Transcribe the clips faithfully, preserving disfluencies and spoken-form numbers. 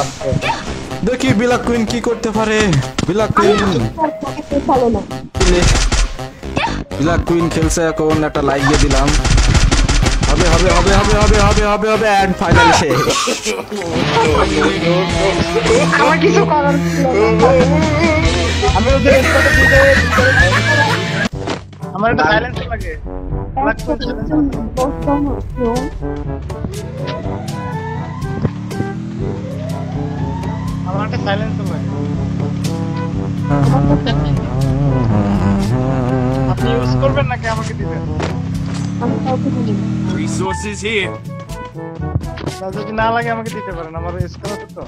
দেখি black queen কি করতে পারে। ব্ল্যাক কুইন ভালো না, ব্ল্যাক কুইন খেলছে এখন। একটা লাইক দিয়ে দিলাম। হবে হবে হবে হবে হবে হবে হবে হবে এন্ড ফাইনালি শেষ। আমার কিছু করার ছিল না। আমি ওদের স্পটে দিতে আমার একটা সাইলেন্স লাগে। ব্ল্যাক কুইন আমার একটা সাইলেন্স লাগে। আপনি ইউজ করবেন নাকি আমাকে দিবেন? Resources here. যদি না লাগে আমাকে দিতে পারেন, আমার স্কোর আছে তো।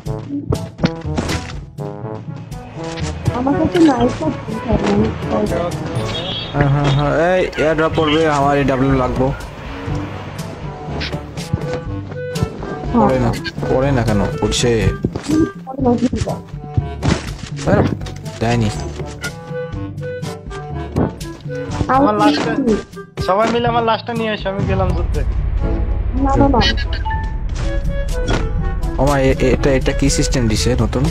আমার কাছে নাইস আছে। হ্যাঁ হ্যাঁ হ্যাঁ এই এয়ার ড্রপ পড়বে। আমার এই ডাব্লিউ লাগবো। পড়ে না পড়ে না কেন পড়ছে? দেয়নি। আমার লাস্টে সবাই মিলে আমার লাস্টটা নিয়ে এসে আমি গেলাম যুদ্ধে। না না না, ওমা এটা এটা কি সিস্টেম দিছে নতুন?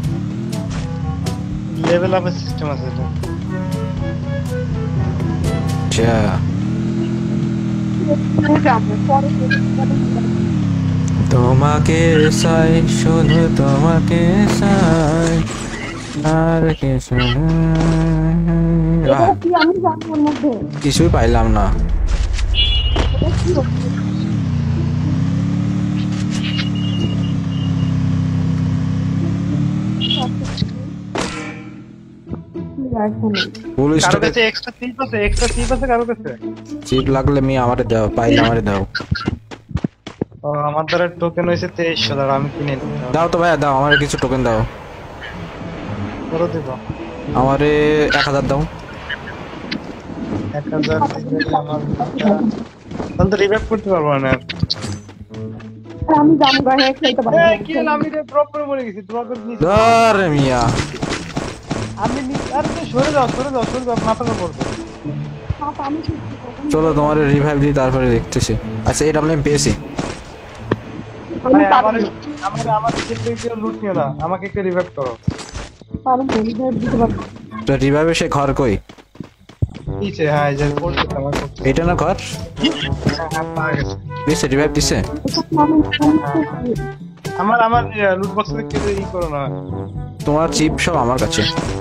লেভেল আপের সিস্টেম আছে এটা। আচ্ছা তোমাকে চাই, শুধু তোমাকে চাই, আর কিছু কিছুই পাইলাম না। কারো কাছে এক্সট্রা চিপ আছে? এক্সট্রা চিপ আছে কারো কাছে? চিপ লাগলে মি আমারে দাও, পাইলে আমারে দাও। ও আমার দ্বারা টোকেন হইছে তেইশশো টাকা, আমি কিনে নিই। দাও তো ভাইয়া, দাও আমারে কিছু টোকেন দাও। করে দেব। আমারে এক হাজার দাও। এক হাজার দিলে আমার তাহলে তো রিভাইভ করতে পারবো না। আমি জাম গায়ে খেলতে পারি। এই কি হলো, আমি ড্রপ করে মরে গেছি। ড্রপের নিচে আরে মিয়া আমি আর তুই সরে যাও সরে যাও সরে যাও, মাথাটা পড়বে। আমি চলো তোমার রিভাইভ দিই, তারপরে দেখতেছি। আচ্ছা এটা আমি পেয়েছি। আমার আমার আমার চিপে লুট নিও না, আমাকে একটু রিভাইভ করো। আমি রিভাইভ দিতে পারবো। তো রিভাইভে সে ঘর কই? নিচে। হ্যাঁ এই যে পড়ছে আমার। এটা না ঘর? হ্যাঁ পা গেছে। দিছে রিভাইভ দিছে। আমার আমার লুট বক্স থেকে কেটে ই করো না। তোমার চিপ সব আমার কাছে।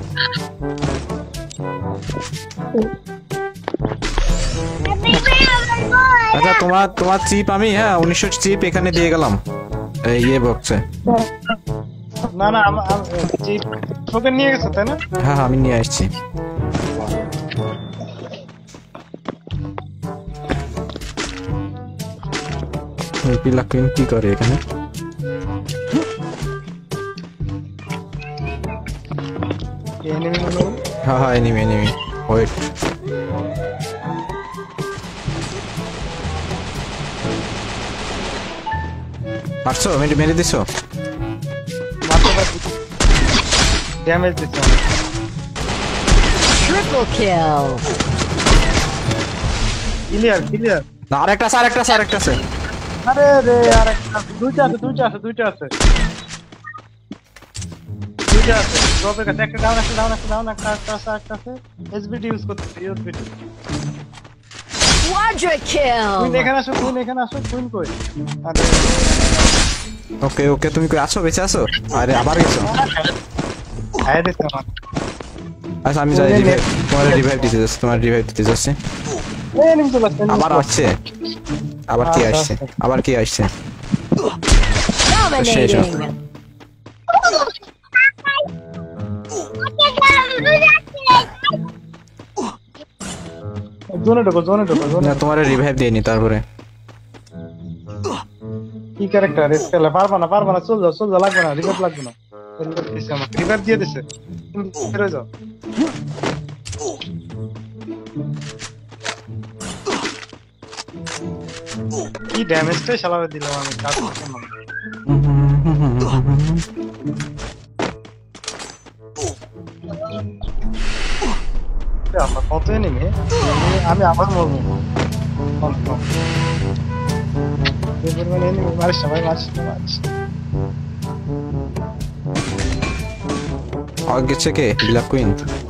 আচ্ছা তোমার তোমার চিপ আমি হ্যাঁ উনিশশো চিপ এখানে দিয়ে গেলাম এই ইয়ে বক্সে। না না আমার চিপ টোকেন নিয়ে গেছে তাই না? হ্যাঁ আমি নিয়ে আসছি। ওই ব্ল্যাক কুইন কি করে এখানে? এনিমি মনে। হ্যাঁ হ্যাঁ এনিমি এনিমি ওয়েট। মারছো? মেরে মেরে দিছো? ড্যামেজ দিছো। Triple kill. Clear clear. না আরেকটা আছে আরেকটা আছে আরেকটা আছে। আরে রে আরেকটা দুইটা আছে দুইটা আছে দুইটা আছে দুইটা আছে। ড্রপের কাছে একটা ডাউন একটা ডাউন একটা ডাউন একটা একটা আছে একটা আছে। এসবিডি ইউজ করতে এসবিডি। Quadra kill. কুইন এখানে আসো কুইন এখানে আসো কুইন কই? আরে ওকে ওকে তুমি কই আছো? বেঁচে আছো? আরে আবার গেছো? আয় দেখো আমার। আচ্ছা আমি যাই রিভাইভ তোমার রিভাইভ দিতে যাচ্ছি তোমার রিভাইভ দিতে যাচ্ছি। এই নিম চলে আসছে। আবার আসছে। আবার কি আসছে? আবার কি আসছে? Dominating. জোনে ঢোকো জোনে ঢোকো জোনে। না তোমার রিভাইভ দেইনি তারপরে। কি ক্যারেক্টার স্কেলে পারবা না পারবা না চল যাও চল যাও লাগবে না রিভাইভ লাগবে না। রিভাইভ দিয়ে দিছে ফিরে যাও। কি ড্যামেজটাই শালাবে দিলাম আমি কাজ করতে না। আমার কত এনিমি আমি আবার মরবো। এবার মানে এনিমি মারিস না ভাই মারিস না মারিস। গেছে কে ব্ল্যাক কুইন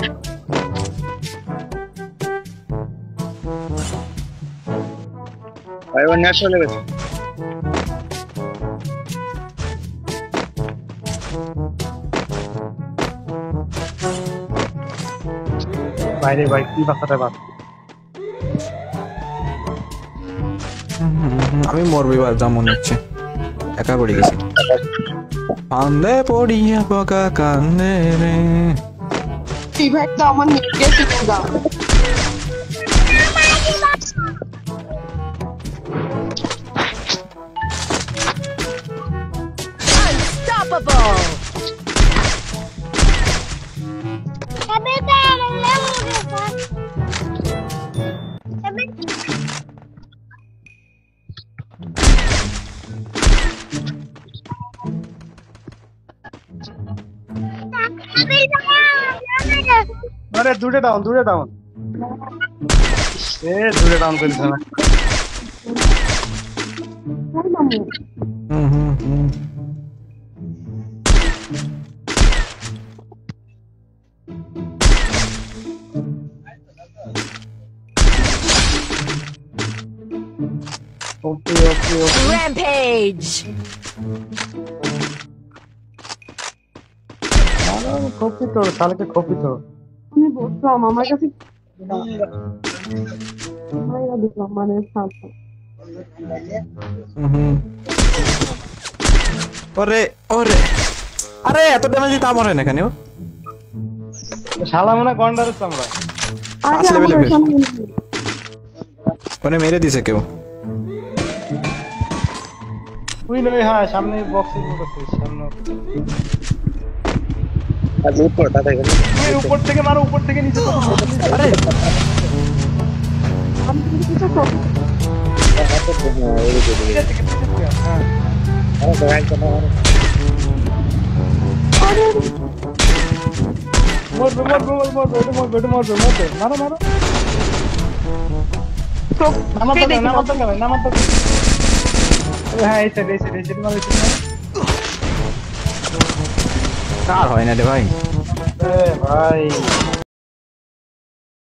ভাই ও নেট চলে গেছে বাইরে ভাই কি বাচ্চাটা বাস আমি মরবি বার যা মনে হচ্ছে একা পড়ে গেছি কান্দে পড়িয়া বকা কান্দে রে ভাই তো আমার নিকে শিখে দাও Unstoppable. আরে দূরে ডাউন দূরে ডাউন এ দূরে ডাউন করিস না হুম হুম হুম ওকে ওকে ওকে Rampage. আরে কপি তো সালকে কপি তো আমি বললাম আমার কাছে মাইরা দিলাম মানে সাথে হুম ওরে ওরে আরে এত ড্যামেজ দিতে আমার হয় না কেন শালা মনে গন্ডারের চামড়া পাঁচ লেভেলে বেশ ওনে মেরে দিছে কেউ তুই নই হ্যাঁ সামনে বক্সে ঢুকছে সামনে আর উপর দাদা এখানে তুই উপর থেকে মারো উপর থেকে নিচে আরে আমি কিছু করব হ্যাঁ আরে ব্যাংক না আরে মোর মোর মোর মোর মোর মোর মোর মোর মারো মারো তো নামাত দাও নামাত দাও নামাত দাও হ্যাঁ এই সাইড এই সাইড এই সাইড মারো কার হয় না রে ভাই এ ভাই